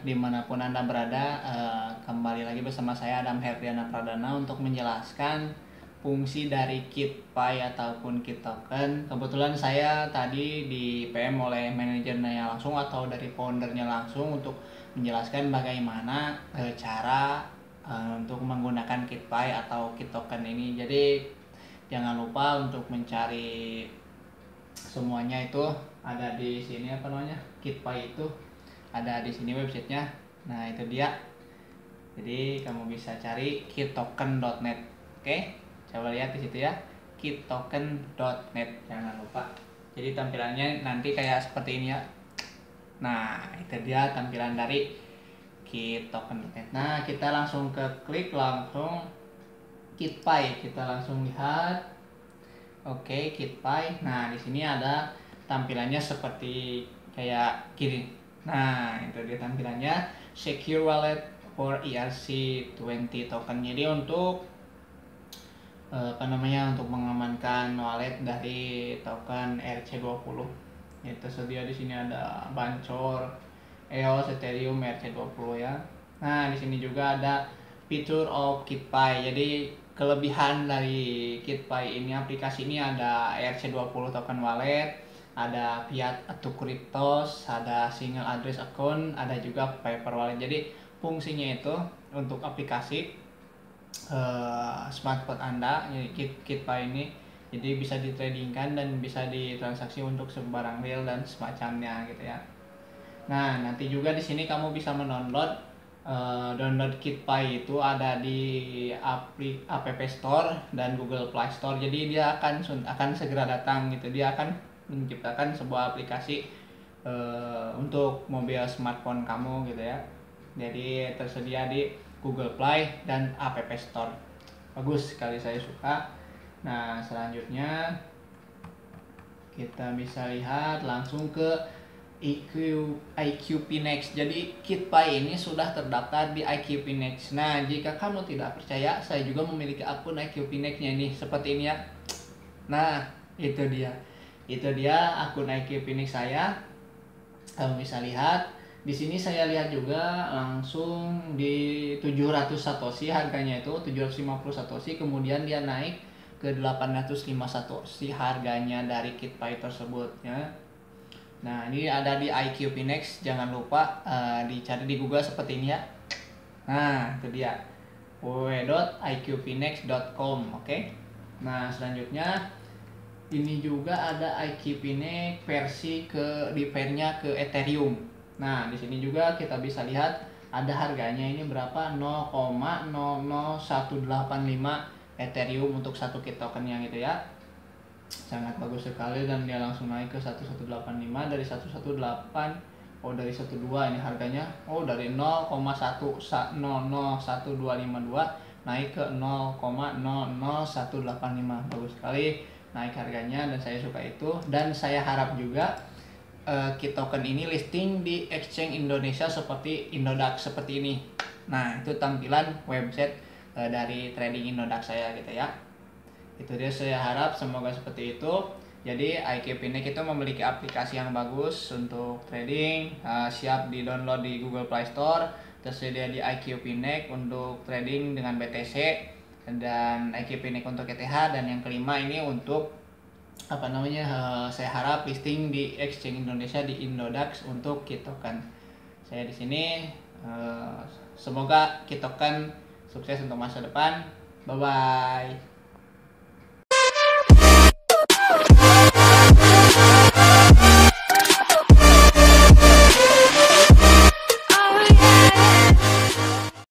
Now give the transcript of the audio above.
dimanapun Anda berada. Kembali lagi bersama saya Adam Herdiana Pradana untuk menjelaskan fungsi dari KitPay ataupun KitToken. Kebetulan saya tadi di PM oleh manajernya langsung atau dari foundernya langsung untuk menjelaskan bagaimana cara untuk menggunakan KitPay atau KitToken ini. Jadi jangan lupa untuk mencari semuanya itu ada di sini, KitPay itu ada di sini websitenya. Nah itu dia, jadi kamu bisa cari kittoken.net. Oke, coba lihat di situ ya, kittoken.net, jangan lupa. Jadi tampilannya nanti kayak seperti ini ya. Nah itu dia tampilan dari kittoken.net. Nah kita langsung ke klik langsung KitPay, kita langsung lihat. Oke, KitPay. Nah di sini ada tampilannya seperti kayak gini. Nah itu dia tampilannya, secure wallet for ERC20 token. Jadi untuk untuk mengamankan wallet dari token ERC20. Itu tersedia di sini ada Bancor, EOS, Ethereum, ERC20 ya. Nah di sini juga ada feature of KitPay. Jadi kelebihan dari KitPay ini, aplikasi ini, ada ERC20 token wallet, ada fiat to cryptos, ada single address account, ada juga paper wallet. Jadi fungsinya itu untuk aplikasi smartphone Anda, KitPay ini, jadi bisa ditradingkan dan bisa ditransaksi untuk sembarang real dan semacamnya gitu ya. Nah nanti juga di sini kamu bisa mendownload download KitPay itu ada di App Store dan Google Play Store. Jadi dia akan segera datang gitu. Dia akan menciptakan sebuah aplikasi untuk mobil smartphone kamu gitu ya. Jadi tersedia di Google Play dan App Store. Bagus sekali, saya suka. Nah selanjutnya kita bisa lihat langsung ke IQP-Next. Jadi KitPay ini sudah terdaftar di IQP-Next. Nah jika kamu tidak percaya, saya juga memiliki akun IQP-Next-nya ini seperti ini ya. Nah itu dia akun IQP-Next saya. Kamu bisa lihat di sini, saya lihat juga langsung di 700 satoshi harganya, itu 750 satoshi, kemudian dia naik ke 805 satoshi harganya dari KitPay tersebut ya. Nah ini ada di IQP-Next, jangan lupa dicari di Google seperti ini ya. Nah itu dia, www.iqpnext.com. Oke. Nah selanjutnya ini juga ada IQP-Next versi di pairnya ke Ethereum. Nah di sini juga kita bisa lihat ada harganya ini berapa, 0,00185 Ethereum untuk satu kit tokennya gitu ya. Sangat bagus sekali, dan dia langsung naik ke 1185 dari 118. Dari 12 ini harganya. Dari 0,00152 naik ke 0,00185. Bagus sekali naik harganya, dan saya suka itu. Dan saya harap juga kit token ini listing di exchange Indonesia seperti Indodax seperti ini. Nah itu tampilan website dari trading Indodax saya gitu ya. Itu dia, saya harap semoga seperti itu. Jadi IQP-Next itu memiliki aplikasi yang bagus untuk trading, siap di download di Google Play Store, tersedia di IQP-Next untuk trading dengan BTC, dan IQP-Next untuk ETH, dan yang kelima ini untuk saya harap listing di exchange Indonesia di Indodax untuk KitToken. Saya di sini, semoga KitToken sukses untuk masa depan. Bye bye.